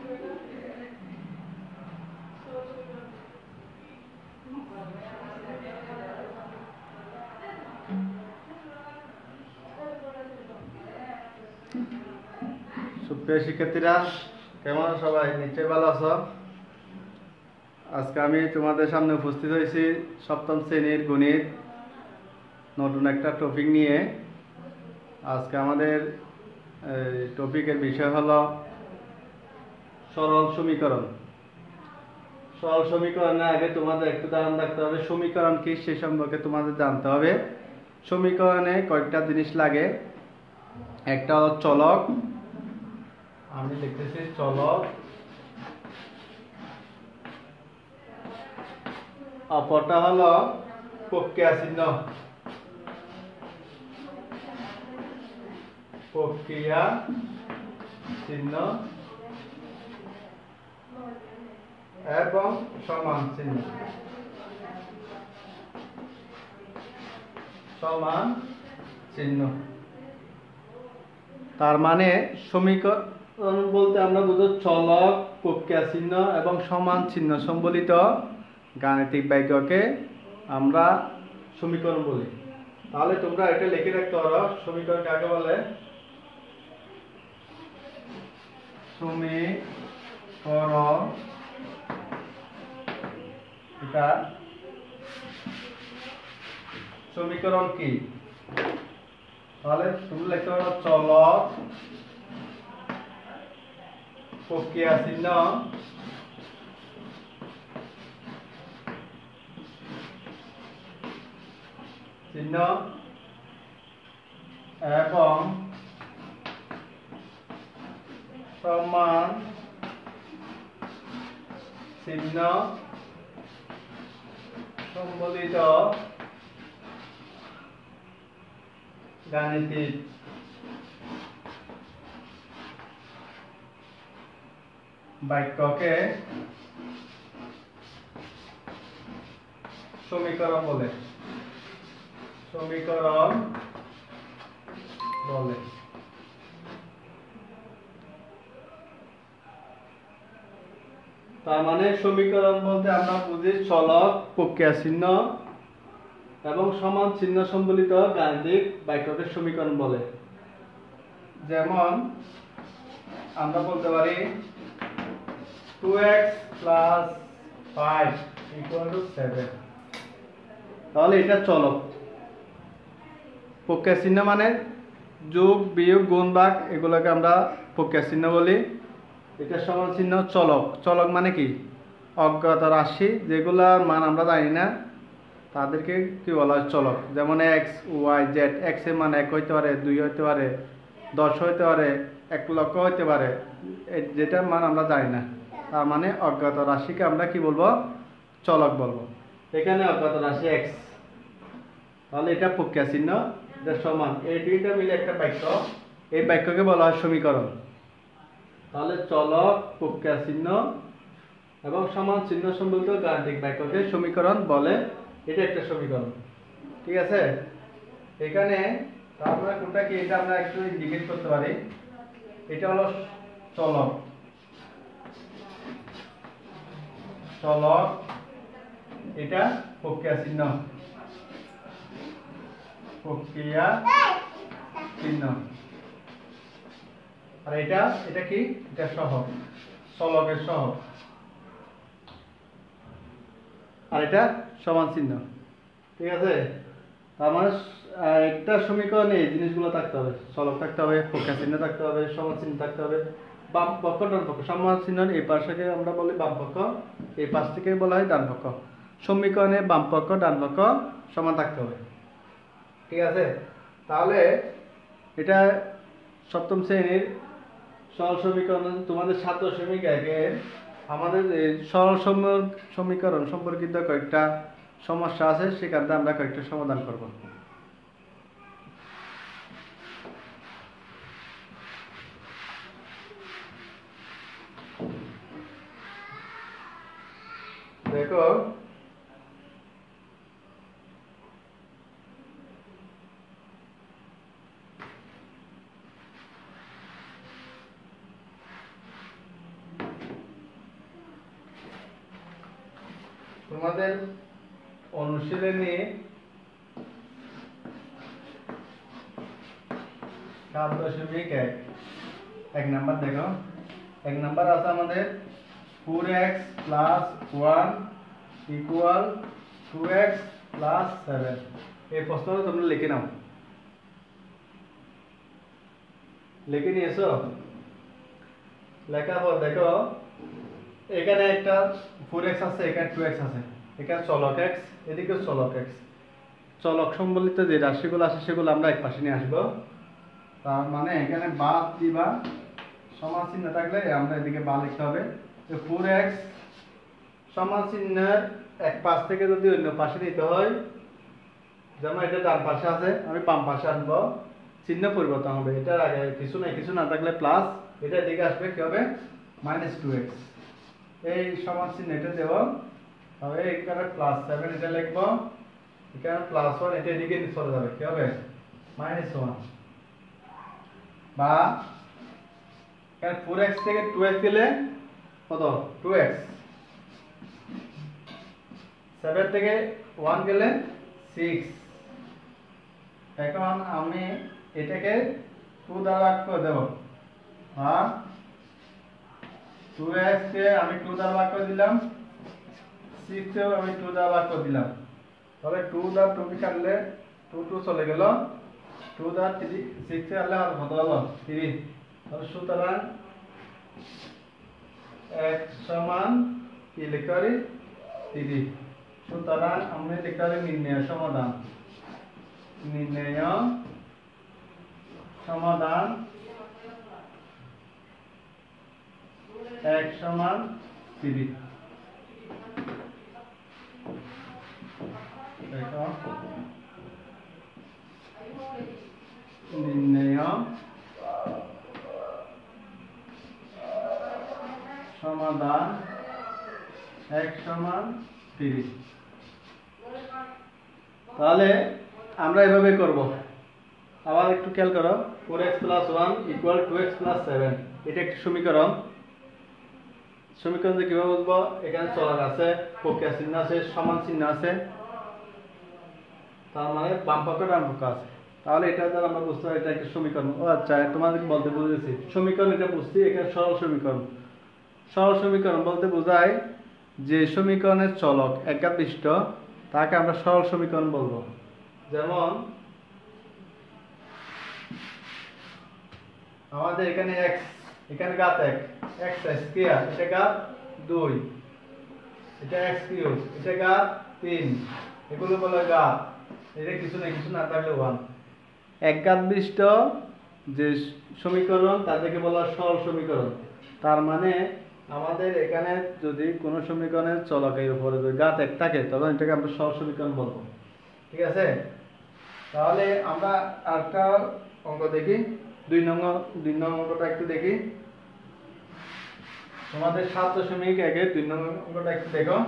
সুপ্রিয় শিক্ষার্থীরা, কেমন সবাই? নিশ্চয়ই ভালো আছো। আজকে আমি তোমাদের সামনে উপস্থিত হয়েছি সপ্তম শ্রেণীর গণিত নতুন একটা টপিক নিয়ে। আজকে আমাদের টপিকের বিষয় হলো সরল সমীকরণ। সরল সমীকরণের আগে তোমাদের একটু ধারণা রাখতে হবে সমীকরণ কি সে সম্পর্কে তোমাদের জানতে হবে। সমীকরণে কয়েকটা জিনিস লাগে। একটা হলো চলক, আমি লিখতেছি চলক, অপরটা হলো প্রক্রিয়া চিহ্ন, প্রক্রিয়া চিহ্ন এবং সমান চিহ্ন, সমান চিহ্ন। তার মানে সমীকরণ বলতে আমরা বুঝি চলক, প্রক্রিয়া চিহ্ন এবং সমান চিহ্ন সম্বলিত গাণিতিক বাক্যকে আমরা সমীকরণ বলি। তাহলে তোমরা এটা লিখে রাখতে পারো, সমীকরণ কাকে বলে? সমীকরণ এটা সমীকরণ কি? তাহলে তুমি লিখতে পারো চলক, প্রক্রিয়া চিহ্ন চিহ্ন এবং সমান চিহ্ন সম্বলিত গাণিতিক বাক্যকে সমীকরণ বলে। সমীকরণ বলে। তার মানে সমীকরণ বলতে আমরা বুঝি চলক, প্রক্রিয়া চিহ্ন এবং সমান চিহ্ন সম্বলিত গাণিতিক বাক্যকে সমীকরণ বলে। যেমন আমরা বলতে পারি 2x + 5 = 7। তাহলে এটা চলক। প্রক্রিয়া চিহ্ন মানে যোগ, বিয়োগ, গুণ, ভাগ, এগুলোকে আমরা প্রক্রিয়া চিহ্ন বলি। এটা সমান চিহ্ন চলক। চলক মানে কি? অজ্ঞাত রাশি, যেগুলার মান আমরা জানি না, তাদেরকে কি বলা হয়? চলক। যেমন x, y, z। x এর মান 1 হইতে পারে, 2 হইতে পারে, 10 হইতে পারে, 1 লক্ষ হইতে পারে, যেটার মান আমরা জানি না। তার মানে অজ্ঞাত রাশিকে আমরা কি বলবো? চলক বলবো। এখানে অজ্ঞাত রাশি x, তাহলে এটা প্রক্রিয়া চিহ্ন, এটা সমান, এই দুইটা মিলে একটা বাক্য, এই বাক্যকে বলা হয় সমীকরণ। তাহলে চলক, প্রক্রিয়া চিহ্ন এবং সমান চিহ্ন সম্বলিত গাণিতিক বাক্যকে সমীকরণ বলে। এটা একটা সমীকরণ, ঠিক আছে? এখানে তারপরে কোনটা কি এটা আমরা একটু ইন্ডিকেট করতে পারি। এটা হলো চলক, চলক, এটা প্রক্রিয়া চিহ্ন, প্রক্রিয়া চিহ্ন। আর এটা কি? এটা সহগ, চলকের সহগ। আর এটা সমান চিহ্ন, ঠিক আছে? তার মানে একটা সমীকরণে এই জিনিসগুলো থাকতে হবে। চলক থাকতে হবে, প্রক্রিয়া চিহ্ন থাকতে হবে, সমান চিহ্ন থাকতে হবে। বাম পক্ষ, ডান পক্ষ। সমান চিহ্ন এই পাশকে আমরা বলি বাম পক্ষ, এই পাশ থেকে বলা হয় ডান পক্ষ। সমীকরণে বাম পক্ষ, ডান পক্ষ সমান থাকতে হবে, ঠিক আছে? তাহলে এটা সপ্তম শ্রেণীর সরল সমীকরণ। তোমাদের 7 দশমিক 1-এর আমাদের সরল সমীকরণ সম্পর্কিত কয়েকটা সমস্যা আছে, সেখান থেকে আমরা কয়েকটা সমাধান করব। দেখো, তোমাদের অনুশীলনী 7.1 এক নাম্বার দেখো, এক নাম্বার আছে আমাদের 4x + 1 = 2x + 7। এই প্রশ্নটা তোমরা লিখে নাও। লিখে নিয়েছো? লেখার পর দেখো এখানে একটা 4x আছে, এখানে 2x আছে, এখানে চলক x, এদিকে চলক x। চলক সম্বলিত যে রাশিগুলো আছে সেগুলো আমরা এক পাশে নিয়ে আসবো। তার মানে এখানে বাদ দিবা, সমান চিহ্ন থাকলে আমরা এদিকে বা লিখতে হবে। 4x সমান চিহ্নের এক পাশ থেকে যদি অন্য পাশে নিতে হয়, যেমন এটা ডান পাশে আছে, আমি বাম পাশে আনবো, চিহ্ন পরিবর্তন হবে। এটার আগে কিছু না থাকলে প্লাস, এটা এদিকে আসবে কি হবে -2x। এই সমান চিহ্ন এটা দেব, তবে এখানে +7 এটা লিখবো, এখানে +1 এটা এদিকে চলে যাবে, কি হবে -1। বা এখানে 4x থেকে 2x গেলে কত 2x, 7 থেকে 1 গেলে 6। এখন আমি এটাকে 2 দ্বারা ভাগ করে দেব, আর 2x কে আমি 2 দ্বারা ভাগ করে দিলাম, 6 কেও আমি 2 দ্বারা ভাগ করে দিলাম। তাহলে 2 দ্বারা 2 কে কাটলে 2 চলে গেল, 2 দ্বারা 6 কে কাটলে আর কত হলো 3। তাহলে সুতরাং x সমান কি লিখতে পারি 3। সুতরাং আমরা লিখতে পারি নির্ণয় সমাধান। নির্ণয় সমাধান x সমান 3। দেখো নির্ণয় সমাধান x সমান 3। তাহলে আমরা এভাবে করব। আবার একটু খেয়াল করো, 4x + 1 = 2x + 7। এটা একটা সমীকরণ। সমীকরণে কিভাবে বুঝবো? এখানে চলক আছে, প্রক্রিয়া চিহ্ন আছে, সমান চিহ্ন আছে, তার মানে বাম পক্ষ ডান পক্ষ আছে। তাহলে এটা দ্বারা আমরা বুঝতে পারি এটা একটা সমীকরণ। ও আচ্ছা, তোমাদের বলতে বুঝেছি সমীকরণ, এটা বুঝছি। এখানে সরল সমীকরণ। সরল সমীকরণ বলতে বোঝায় যে সমীকরণের চলক একঘাত বিশিষ্ট তাকে আমরা সরল সমীকরণ বলবো। যেমন আমাদের এখানে x, এখানে ঘাত 1, x স্কয়ার, এটা ঘাত 2, এটা x কিউব, এটা ঘাত 3, এগুলো বলে ঘাত। এটা কিছু না থাকলে 1। একঘাত বিশিষ্ট যে সমীকরণ তাদেরকে বলা হয় সরল সমীকরণ। তার মানে আমাদের এখানে যদি কোনো সমীকরণের চলকের উপরে যদি ঘাত 1 থাকে তবে এটাকে আমরা সরল সমীকরণ বলবো। ঠিক আছে? তাহলে আমরা আরেকটা অঙ্ক দেখি, 2 নং অঙ্কটা একটু দেখি। তোমাদের 7.1 2 নং অঙ্কটা একটু দেখো।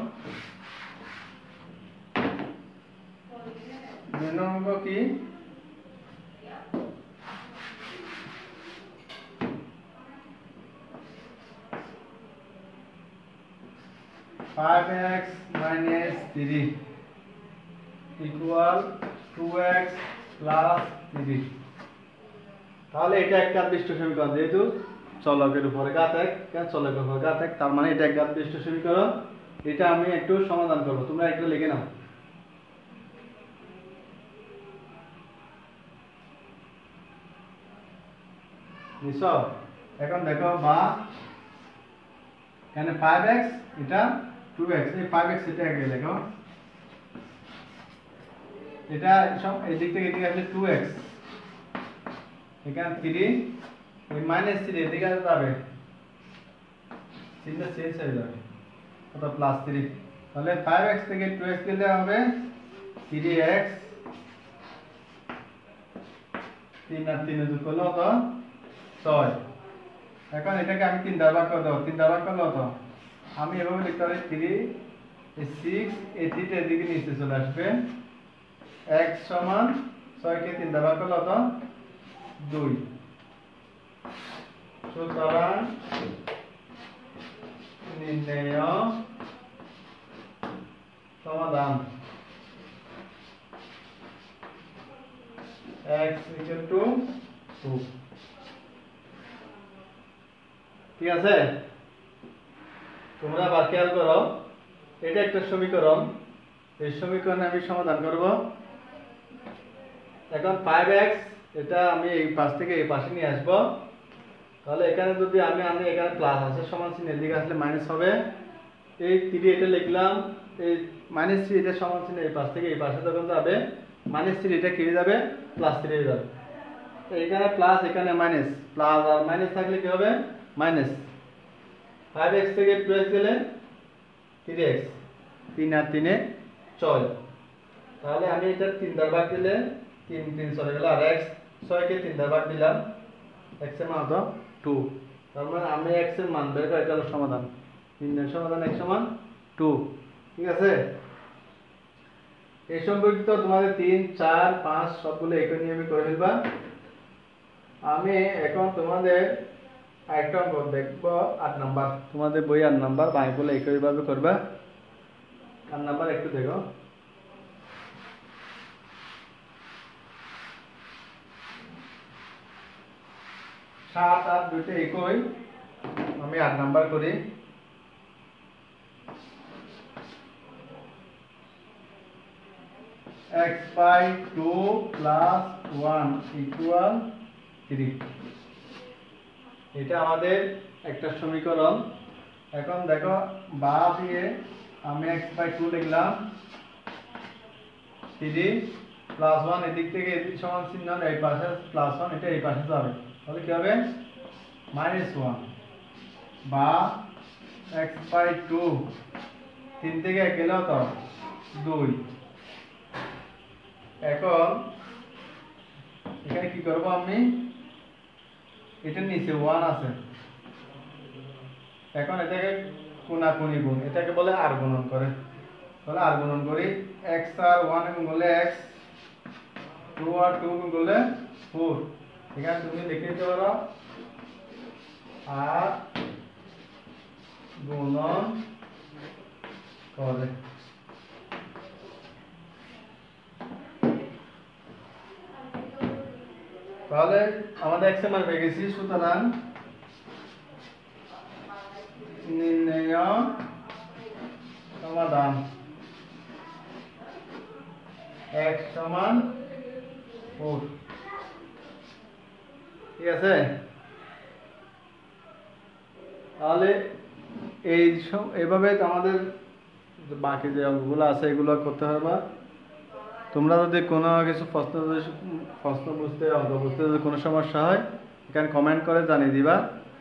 2 নং অঙ্ক কি? 5x - 3 = 2x + 3। তাহলে এটা একঘাত বিশিষ্ট সমীকরণ, যেহেতু চলকের উপরে ঘাত 1, কেন চলকের উপরে ঘাত 1, তার মানে এটা একঘাত বিশিষ্ট সমীকরণ। এটা আমি একটু সমাধান করব, তোমরা একটু লিখে নাও। নিছো? এখন দেখো বা এখানে 5x, এটা 2x, এই 5x এটা আগে লেখো, এটা সব এই দিক থেকে এদিকে আসলে 2x, এখানে 3, এই -3 এদিকে যাবে, চিহ্ন চেঞ্জ হয়ে যাবে, কত +3। তাহলে 5x থেকে 2x গেলে হবে 3x, 3 আর 3 যোগ করলে কত 6। এখন এটাকে আমি 3 দ্বারা ভাগ করে দেব, 3 দ্বারা ভাগ করলে কত, আমি এভাবে লিখতে পারি 3, এই 6, এই 3 টা এদিকে নিচে চলে আসবে, x সমান 6 কে 3 দ্বারা ভাগ করলে কত 2। সুতরাং নির্ণয় ঠিক আছে? তোমরা আবার খেয়াল করো, এটা একটা সমীকরণ, এই সমীকরণে আমি সমাধান করব। এখন 5x এটা আমি এই পাশ থেকে এই পাশে নিয়ে আসবো, তাহলে এখানে যদি আমি আনি, এখানে প্লাস আছে, সমান চিহ্ন এদিকে আসলে মাইনাস হবে। এই 3 এটা লিখলাম, এই -3 এটা সমান চিহ্ন এই পাশ থেকে এই পাশে যখন যাবে, -3 এটা কি হয়ে যাবে, +3 হয়ে যাবে। এখানে প্লাস, এখানে মাইনাস, প্লাস আর মাইনাস থাকলে কি হবে, মাইনাস। 5x থেকে 2x গেলে 3x, 3 আর 3 6। তাহলে আমি এটা 3 দ্বারা ভাগ দিলে 3 3 চলে গেল, আর x 6 কে 3 দ্বারা ভাগ দিলাম, x এর মান হলো 2। তার মানে আমি x এর মান বের করে, এটা হলো সমাধান। নির্ণয় সমাধান x সমান 2। ঠিক আছে? এই সম্পর্কিত তোমাদের 3 4 5 সবগুলো একই নিয়মে করে ফেলবা। আমি এখন তোমাদের আরেকটা অঙ্ক দেখবো, 8 নাম্বার, তোমাদের বই 8 নাম্বার, বাকিগুলো একই ভাবে করবা। 8 নাম্বার একটু দেখো। 7 আর 2 একই, আমি 8 নাম্বার করি। x by 2 plus 1 equal 3। এটা আমাদের একটা সমীকরণ। এখন দেখো, বা দিয়ে আমি x by 2 লিখলাম, 3 প্লাস 1 এদিক থেকে এদিক সমান চিহ্ন, এই পাশে প্লাস 1, এটা এই পাশে যাবে, তাহলে কি হবে, -1 বা x by 2, 3 থেকে 1 গেলেও তো 2। এখন এখানে কি করব, আমি এটা নিচে 1 আছে, এখন এটাকে কোনাকুনি গুণ, এটাকে বলে আর গুণন করে, তাহলে আর গুণন করি। x আর 1 গুণ করলে x, 2 আর 2 গুণ করলে 4। এখানে তুমি লিখে দিতে পারো আর গুণন করে। তাহলে আমাদের x এর মান পেয়ে গেছি, সুতরাং নির্ণয় সমাধান x সমান 4। ঠিক আছে? তাহলে এইভাবে আমাদের বাকি যে অঙ্কগুলো আছে এগুলো করতে হবে। তোমরা যদি কোনো কিছু প্রশ্ন বুঝতে, অঙ্ক বুঝতে যদি কোনো সমস্যা হয়, এখানে কমেন্ট করে জানিয়ে দিবা।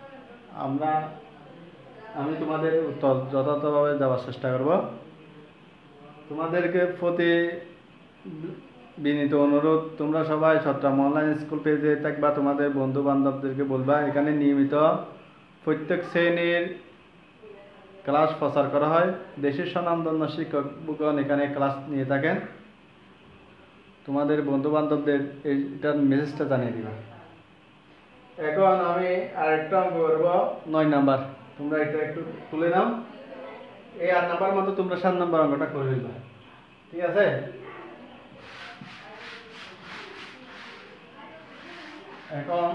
আমি তোমাদের উত্তর যথাযথভাবে দেওয়ার চেষ্টা করব। তোমাদেরকে প্রতি বিনীত অনুরোধ, তোমরা সবাই চট্টগ্রাম অনলাইন স্কুল পেজে থাকবা, তোমাদের বন্ধু বান্ধবদেরকে বলবা, এখানে নিয়মিত প্রত্যেক শ্রেণীর ক্লাস প্রচার করা হয়। দেশের স্বনামধন্য শিক্ষকগণ এখানে ক্লাস নিয়ে থাকেন। তোমাদের বন্ধু বান্ধবদের এটার মেসেজটা জানিয়ে দিবা। এখন আমি আরেকটা অঙ্ক করব, 9 নাম্বার। তোমরা এটা একটু তুলে নাও। এই 8 নাম্বার মতো তোমরা 7 নাম্বার অঙ্কটা করে দিবা। ঠিক আছে? এখন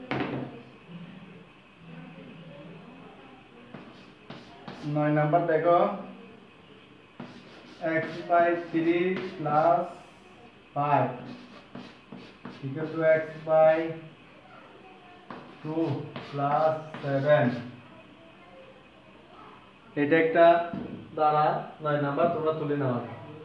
9 নাম্বার দেখো, x by 3 plus 5 equal to x by 2 plus 7। এটা একটা দ্বারা 9 নাম্বার তোমরা তুলে নাও।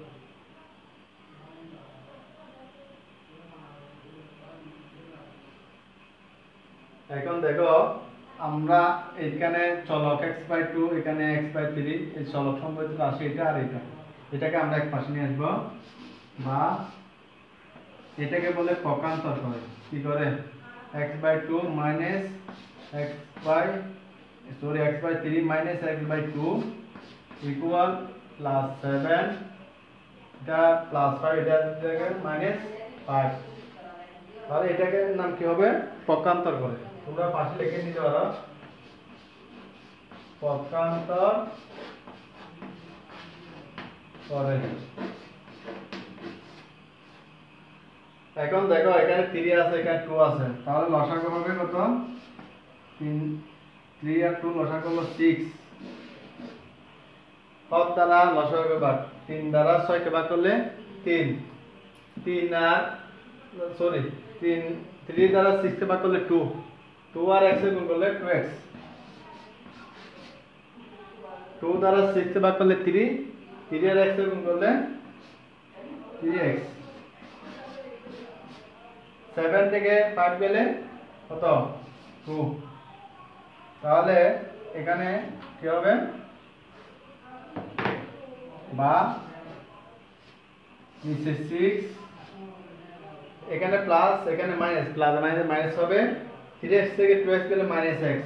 এখন দেখো, আমরা এখানে চলক x by 2, এখানে x by 3, এই চলক সম্পর্কিত রাশি এটা আর এটা, এটাকে আমরা এক পাশে নিয়ে আসবো, বা এটাকে বলে পক্ষান্তর করে। কি করে, x by 2 minus x by 3 minus x by 2 equal plus 7, এটা plus 5, এটা minus 5। তাহলে এটাকে নাম কি হবে, পক্ষান্তর করে। তোমরা পাশে লিখে নিতে পারো, পক্ষান্তর করে। এখন দেখো, এখানে 3 আছে, এখানে 2 আছে, তাহলে লসাগু হবে কত, 3 আর 2 লসাগু হলো 6 7 দ্বারা লসাগু ভাগ 3 দ্বারা 6 কে ভাগ করলে 3 3 আর সরি 3 দ্বারা 6 কে ভাগ করলে 2 2 আর x এ গুণ করলে 2x 2 দ্বারা 6 কে ভাগ করলে 3 3 আর x এ গুণ করলে 3x 7 থেকে 5 গেলে কত 2 তাহলে এখানে কি হবে বা নিচে 6 এখানে প্লাস এখানে মাইনাস প্লাস মাইনাস হবে 3x থেকে 2x গেলে -x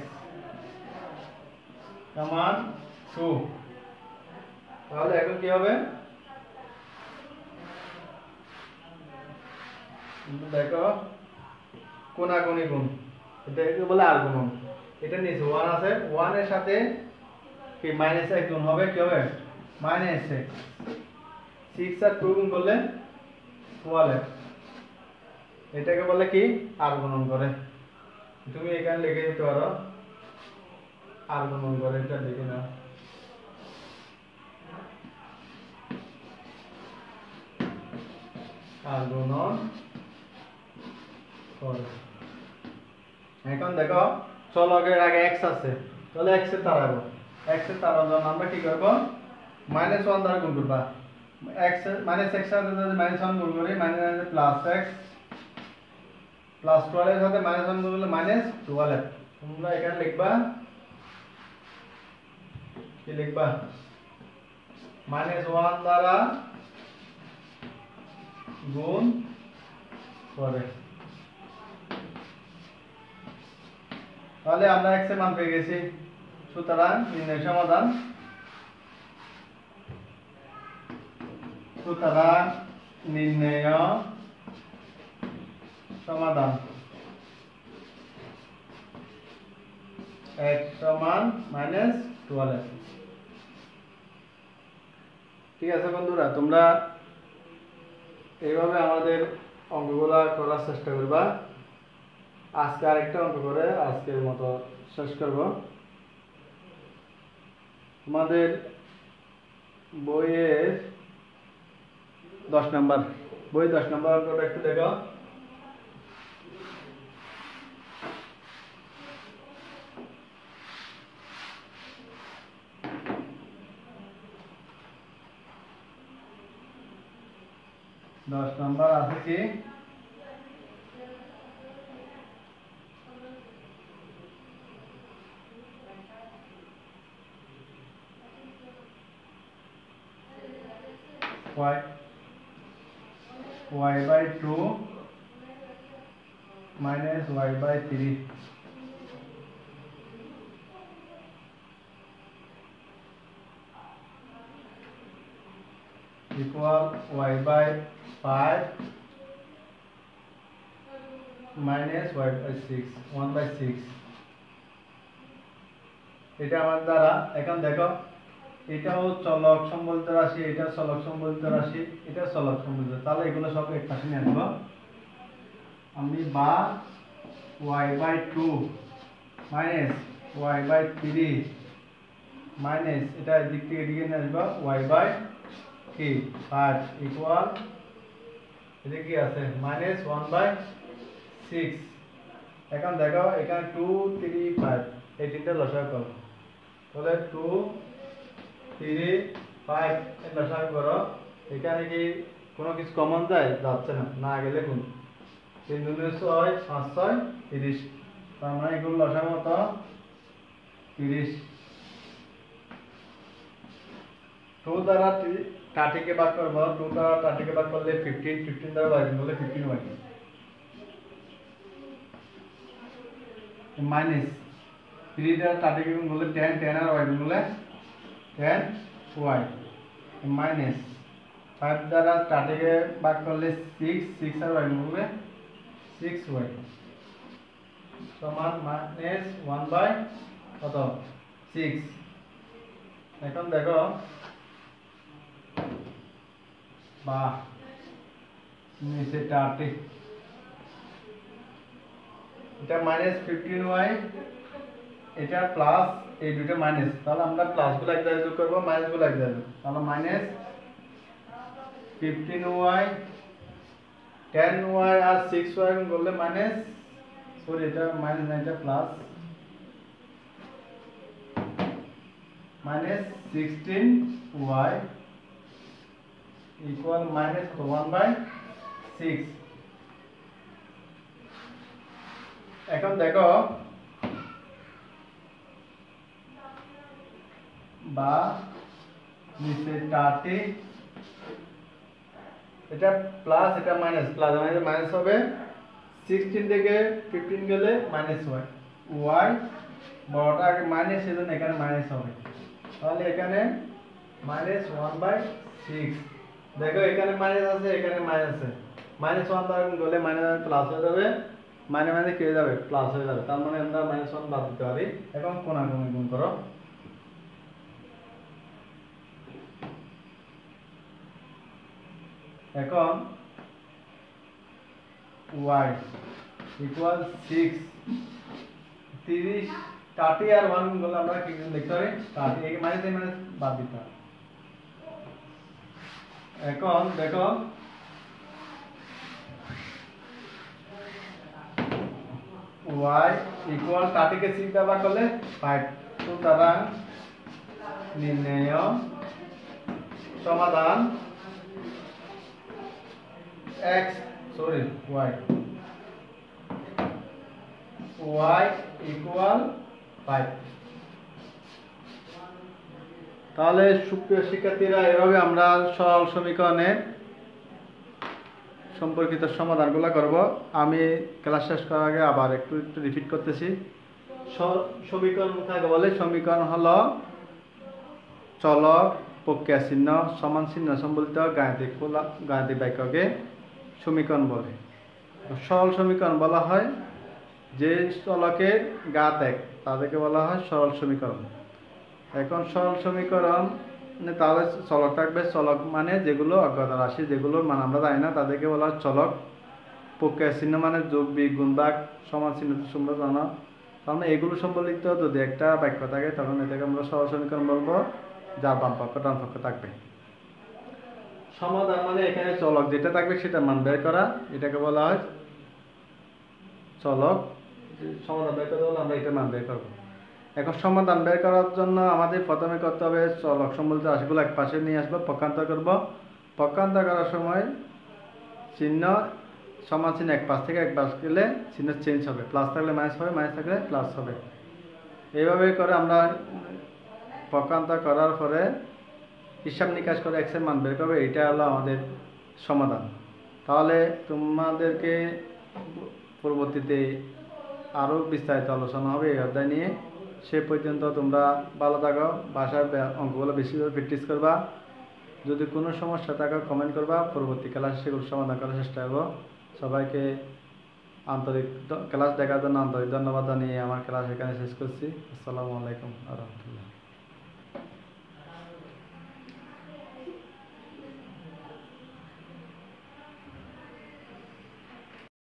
সমান 2 তাহলে এখন কি হবে দেখো কোনাকুনি গুণ এটাকে বলে আর গুণন এটা নিচে 1 আছে 1 এর সাথে কি -x গুণ হবে কি হবে -x 6 আর 2 গুণ করলে 12 এটাকে বলে কি আর গুণন করে তুমি এখানে লিখে দিতে পারো আর গুণন করে এটা লিখে নাও আর গুণন করে এখন দেখো চলকের আগে x আছে তাহলে x এর তাড়াবো x এর তাড়ানোর জন্য আমরা কি করব -1 দ্বারা গুণ করব x -x এর সাথে -1 গুণ করি +x +12 এর সাথে -1 গুণ করলে -12 তোমরা এখানে লিখবা কি লিখবা -1 দ্বারা গুণ করে তাহলে আমরা x এর মান পেয়ে গেছি সুতরাং নির্ণয় সমাধান নির্ণয় সমাধান x সমান -12 ঠিক আছে বন্ধুরা তোমরা এইভাবে আমাদের অঙ্কগুলো করার চেষ্টা করবা আজকে আরেকটা অঙ্ক করে আজকের মতো শেষ করব তোমাদের বইয়ের 10 নম্বর বই 10 নম্বর অঙ্কটা একটু দেখো दस नंबर আছে কি y by 2 minus y by 3 equal y by 5 minus y by 6 1 by 6 এটা আমার দ্বারা এখন দেখো এটাও চলক সম্বলিত রাশি এটা চলক সম্বলিত রাশি এটা চলক সম্বলিত তাহলে এগুলো সব এক পাশে নিয়ে আসবো আমি বা y by 2 minus y by 3 minus এটা দিক থেকে এদিকে নিয়ে আসবো y by কি 5 equal এটা কি আছে -1 by 6 এখন দেখো এখানে 2 3 5 এই তিনটা লসাগু করো তাহলে 2 3 5 এর লসাগু করো এখানে কি কোনো কিছু কমন যায় যাচ্ছে না না গেলে কোন 3 2 6 5 6 30 তার মানে এগুলো লসাগু কত 30 2 দ্বারা 30 के भाग करबो 2 দ্বারা 30 के भाग করলে 15 15 দ্বারা ভাগ করলে 15 হয় माइनस 3 দ্বারা 30 के गुण করলে 10 10 আর y গুণ করলে 10y माइनस 5 দ্বারা 30 के भाग করলে 6 6 আর y গুণ করলে 6y সমান -1 বাই কত 6 এখন দেখো বা নিচে 30 এটা -15y এটা প্লাস এই দুটো মাইনাস, তাহলে আমরা প্লাসগুলো এক জায়গায় যোগ করবো, মাইনাসগুলো এক জায়গায়, তাহলে মাইনাস 15y 10y আর 6y করলে মাইনাস, সরি এটা মাইনাস না, এটা plus, minus 16y equal minus 1/6। এখন দেখো বা নিচে 30, এটা প্লাস এটা মাইনাস, প্লাস মাইনাস মাইনাস হবে, 16 থেকে 15 গেলে মাইনাস হয়, y বড়টা আগে মাইনাস, সেজন্য এখানে মাইনাস হবে, তাহলে এখানে মাইনাস 1/6। দেখো এখানে মাইনাস আছে, এখানে মাইনাস আছে, মাইনাস 1 দ্বারা গুণ করলে মাইনাস প্লাস হয়ে যাবে, মানে মানে কি হয়ে যাবে, প্লাস হয়ে যাবে, তার মানে আমরা মাইনাস 1 বাদ দিতে পারি। এখন কোণাকুণি গুণ করো, এখন y ইকুয়াল 6, 30 30 আর 1 গুণ করলে আমরা কি লিখতে পারি, 30, এই মাইনাস এই মাইনাস বাদ দিতে হবে। এখন দেখো y ইকুয়াল 30 কে 6 ব্যবহার করলে 5, সুতরাং নির্ণেয় সমাধান x সরি y ইকুয়াল 5। তাহলে সুপ্রিয় শিক্ষার্থীরা, এভাবে আমরা সরল সমীকরণের সম্পর্কিত সমাধানগুলো করব। আমি ক্লাস শেষ করার আগে আবার একটু রিপিট করতেছি। সমীকরণ কাকে বলে? সমীকরণ হলো চলক, প্রক্রিয়া চিহ্ন, সমান চিহ্ন সম্বলিত গাণিতিক বাক্যকে সমীকরণ বলে। সরল সমীকরণ বলা হয় যে চলকের ঘাত এক, তাদেরকে বলা হয় সরল সমীকরণ। এখন সরল সমীকরণ তাহলে চলক থাকবে, চলক মানে যেগুলো অজ্ঞাত রাশি, যেগুলোর মান আমরা জানি না, তাদেরকে বলা হয় চলক। প্রক্রিয়া চিহ্ন মানে যোগ, বিয়োগ, গুণ, ভাগ, সমান চিহ্ন তোমরা জানো। তার মানে এগুলো সম্বলিত যদি একটা বাক্য থাকে তখন এটাকে আমরা সরল সমীকরণ বলবো, যার বাম পক্ষ ডান পক্ষ থাকবে। সমাধান মানে এখানে চলক যেটা থাকবে সেটা মান বের করা, এটাকে বলা হয় চলক। সমাধান বের করতে হলে আমরা এটা মান বের করবো। এখন সমাধান বের করার জন্য আমাদের প্রথমে করতে হবে চলক সম্বলিত রাশিগুলো এক পাশে নিয়ে আসবো, পক্ষান্তর করব। পক্ষান্তর করার সময় চিহ্ন সমান চিহ্ন এক পাশ থেকে এক পাশ গেলে চিহ্ন চেঞ্জ হবে, প্লাস থাকলে মাইনাস হবে, মাইনাস থাকলে প্লাস হবে। এইভাবে করে আমরা পক্ষান্তর করার পরে হিসাব নিকাশ করে এক্স এর মান বের করবে, এটা হলো আমাদের সমাধান। তাহলে তোমাদেরকে পরবর্তীতে আরও বিস্তারিত আলোচনা হবে এই অধ্যায় নিয়ে। সে পর্যন্ত তোমরা ভালো থাকো, বাসায় অঙ্কগুলো বেশি করে প্র্যাকটিস করবা। যদি কোনো সমস্যা থাকে কমেন্ট করবা, পরবর্তী ক্লাসে সেগুলো সমাধান করার চেষ্টা করব। সবাইকে আন্তরিক ক্লাস দেখার জন্য আন্তরিক ধন্যবাদ জানিয়ে আমার ক্লাস এখানে শেষ করছি। আসসালামু আলাইকুম ওয়া রাহমাতুল্লাহ।